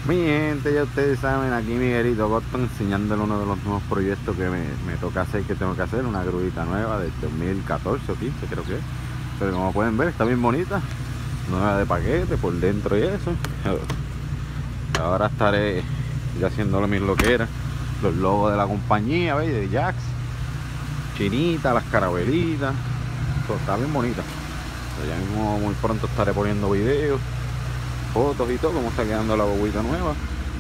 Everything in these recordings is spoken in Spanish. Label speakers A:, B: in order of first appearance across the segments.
A: Mi gente, ya ustedes saben, aquí Miguelito Costa enseñándole uno de los nuevos proyectos que me toca hacer, que tengo que hacer, una gruita nueva del 2014 o 15 creo que es. Pero como pueden ver, está bien bonita, nueva de paquete por dentro y eso. Ahora estaré ya haciéndole mis loqueras, los logos de la compañía, ¿veis? De Jax, chinita, las carabelitas, todo está bien bonita. Ya mismo muy pronto estaré poniendo videos, fotos y todo, como está quedando la bobita nueva,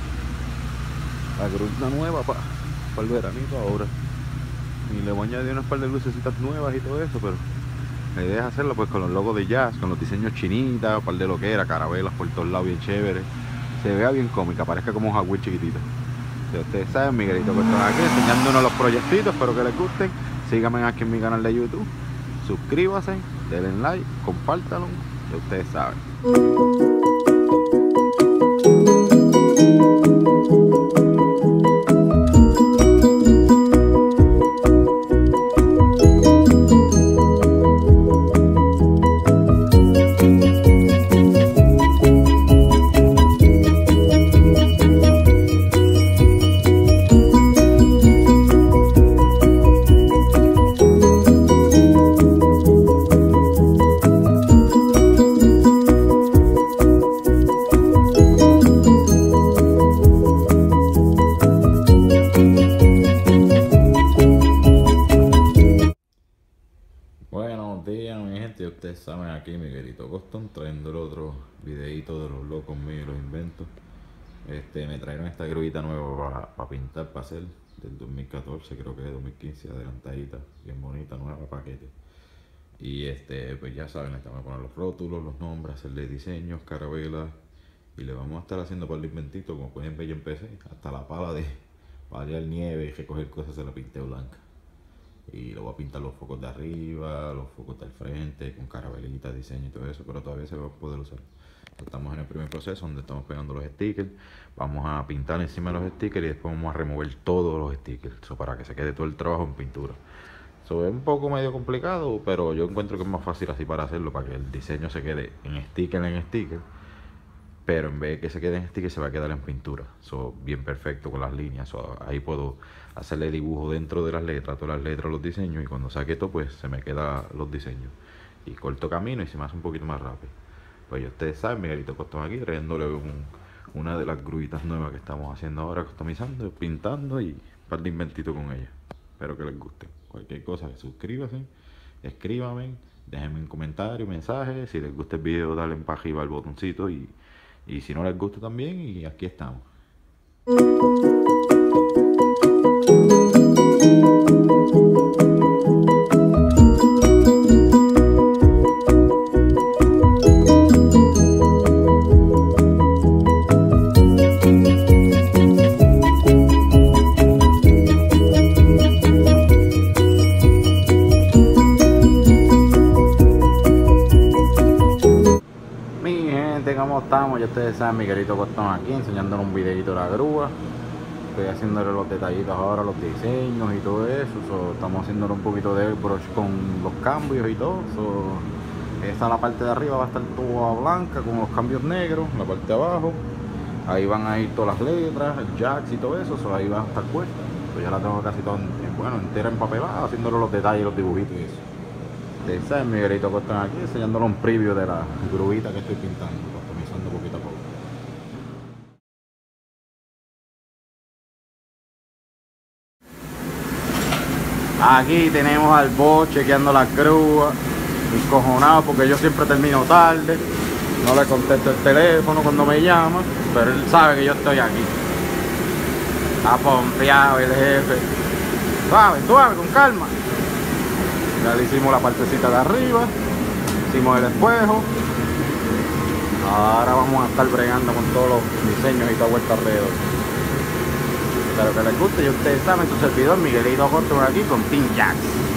A: la gruta nueva para el veranito ahora. Y le voy a añadir unas par de lucecitas nuevas y todo eso, pero la idea es hacerlo pues con los logos de Jazz, con los diseños chinitas, un par de loqueras, carabelas por todos lados bien chévere, se vea bien cómica, parezca como un Hot Wheels chiquitito. Si ustedes saben, Miguelito Costa aquí enseñándonos los proyectitos, espero que les gusten. Síganme aquí en mi canal de YouTube, suscríbanse, denle like, compártanlo, ya ustedes saben. Buenos días mi gente, ustedes saben, aquí Miguelito Coston trayéndole otro videito de los locos míos, los inventos. Me trajeron esta gruita nueva para pintar, para hacer del 2014, creo que es 2015, adelantadita, bien bonita, nueva paquete. Y pues ya saben, le estamos a poner los rótulos, los nombres, hacerle diseños, carabelas, y le vamos a estar haciendo para el inventito, como pueden ver yo empecé, hasta la pala de variar nieve y recoger cosas se la pinté blanca. Y le voy a pintar los focos de arriba, los focos del frente, con carabelitas, diseño y todo eso, pero todavía se va a poder usar. Estamos en el primer proceso donde estamos pegando los stickers. Vamos a pintar encima de los stickers y después vamos a remover todos los stickers, para que se quede todo el trabajo en pintura. Eso es un poco medio complicado, pero yo encuentro que es más fácil así para hacerlo, para que el diseño se quede en sticker, pero en vez de que se quede en sticker se va a quedar en pintura. Eso bien perfecto con las líneas. Ahí puedo hacerle dibujo dentro de las letras, todas las letras, los diseños, y cuando saque esto pues se me quedan los diseños y corto camino y se me hace un poquito más rápido. Pues ya ustedes saben, Miguelito Coston aquí trayéndole una de las gruitas nuevas que estamos haciendo ahora, customizando, pintando y un par de inventitos con ella. Espero que les guste. Cualquier cosa, suscríbanse, escríbanme, déjenme un comentario, mensaje. Si les gusta el video, dale para arriba al botoncito, y si no les gusta también, y aquí estamos. ¿Cómo estamos? Ya ustedes saben, Miguelito Coston aquí enseñándoles un videito de la grúa. Estoy haciéndole los detallitos ahora, los diseños y todo eso. Estamos haciéndole un poquito de airbrush con los cambios y todo. Esta, la parte de arriba va a estar toda blanca con los cambios negros. La parte de abajo, ahí van a ir todas las letras, el Jax y todo eso. Ahí va a estar puesta. Ya la tengo casi toda, entera empapelada, haciéndole los detalles, los dibujitos y eso. Ustedes saben, Miguelito Coston aquí enseñándole un preview de la gruita que estoy pintando, customizando poquito a poco. Aquí tenemos al boss chequeando la grúa, encojonado porque yo siempre termino tarde, no le contesto el teléfono cuando me llama, pero él sabe que yo estoy aquí. Está pompeado el jefe. Suave, suave, con calma. Ya le hicimos la partecita de arriba, hicimos el espejo. Ahora vamos a estar bregando con todos los diseños y toda vuelta alrededor. Espero que les guste y ustedes saben, su servidor Miguelito Coston aquí con Team Jax.